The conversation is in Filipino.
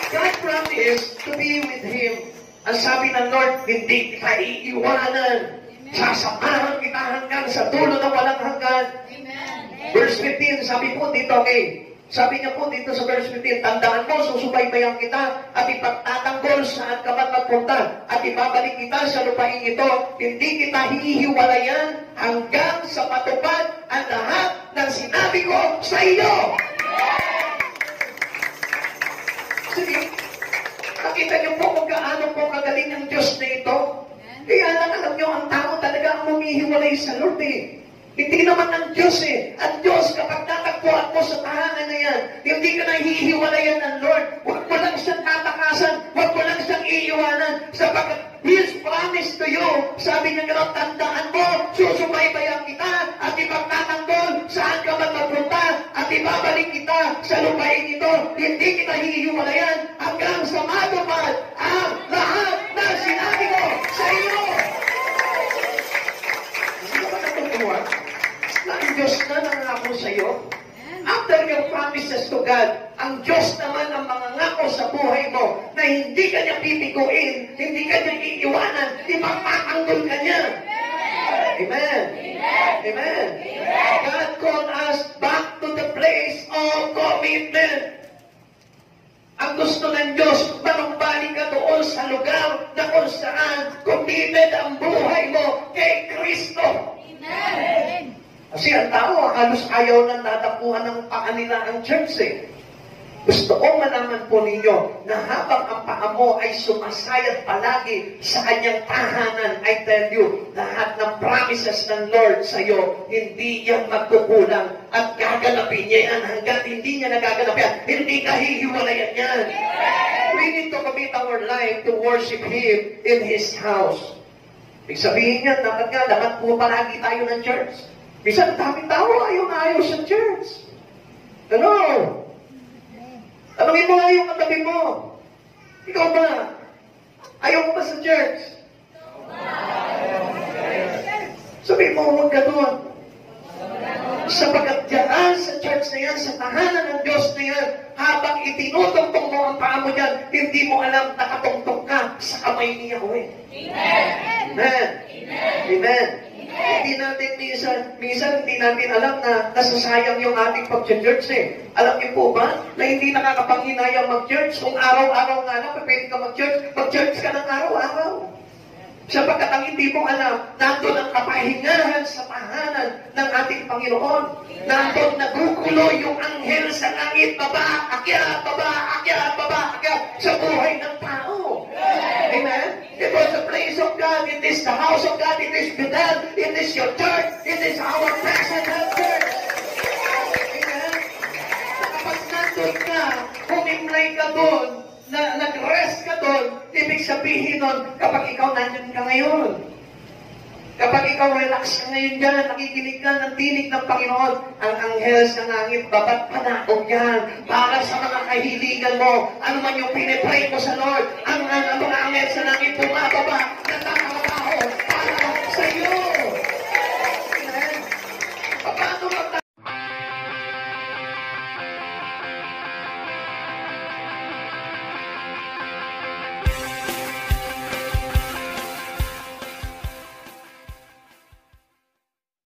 God promised to be with him. Ang sabi ng Lord, hindi kita iiwanan. Sasamahan kita hanggang sa dulo ng walang hanggan. Verse 15, sabi po dito, okay. Sabi niya po dito sa verse 15, tandaan mo, susubaybayan kita at ipagtatanggol saan ka man magpunta at ibabalik kita sa lupain ito. Hindi kita hihiwalayan hanggang sa patupad ang lahat ng sinabi ko sa iyo. Sige, nakita niyo po kung gaano po kagaling ang Diyos na ito. Kaya lang alam niyo, ang tao talaga ang humihiwalay sa Lord eh. Hindi naman ang Diyos eh. Ang Diyos, kapag natagpuan mo sa tahanan na yan, hindi ka na hihiwalayan ng Lord. Huwag mo lang siyang tatakasan. Huwag mo lang siyang iiwanan. Sapagkat His promise to you, sabi niya gano'n, tandaan mo, susubaybayan kita at ipagtatanggol saan ka man magpunta at ibabalik kita sa lupain ito. Hindi kita hihiwalayan hanggang sa matupad ang lahat na sinabi ko sa iyo. Sino ba natutuwa? Ang Diyos na nangako sa iyo. After your promises to God, ang Diyos naman ang mangangako sa buhay mo na hindi ka niya pipiguin, hindi ka niya iiwanan, ipagpatanggol ka niya. Amen. Amen. God called us back to the place of commitment. Ang gusto ng Diyos, manumbalik ka doon sa lugar na kung saan committed ang buhay mo kay Kristo. Amen. Kasi ang tao, halos ayaw nang tatapuhan ng paa nila ang church eh. Gusto kong malaman po ninyo na habang ang paa mo ay sumasayat palagi sa kanyang tahanan, I tell you, lahat ng promises ng Lord sa iyo, hindi yan magkukulang at gaganapin niya yan hanggang hindi niya nagaganap yan. Hindi ka hihiwalayan yan. We need to commit our life to worship Him in His house. Ibig sabihin niya, dapat po palagi tayo ng church. Bisan daming tao, ayaw na ayaw sa church. Ano? Tanungin mo nga yung katabi mo. Ikaw ba? Ayaw mo ba sa church? Sabi mo, huwag ka doon. Sapagkat dyan sa church na yan, sa tahanan ng Diyos na yan, habang itinutungtong mo ang paa mo dyan, hindi mo alam nakatungtong ka sa kamay ni Yahweh. Amen. Amen. Amen. Hindi natin minsan hindi natin alam na nasasayang yung ating pag-church eh. Alam niyo po ba na hindi nakakapanghinayang mag-church? Kung araw-araw nga lang, pwede ka mag-church ka ng araw-araw. Sapagkat ang hindi mo alam, nandun ang kapahingahan sa tahanan ng ating Panginoon. Nandun nagugulo yung anghel sa langit, baba, akyat, baba, akyat, baba, akyat, sa buhay ng tao. Amen? It was the place of God. It is the house of God. It is Bethel. It is your church. It is our present church. Amen? Kapag nandun ka, humimlay ka doon, na nag-rest ka doon, ibig sabihin nun, kapag ikaw nandun ka ngayon, kapag ikaw relax ka ngayon dyan, nakikinig ka ng tinig ng Panginoon, ang anghel sa langit, babat panaog yan, para sa mga kahiligan mo, ano man yung pinipray mo sa Lord, ang mga anghel sa langit, bumababa, nagtatrabaho para sa iyo.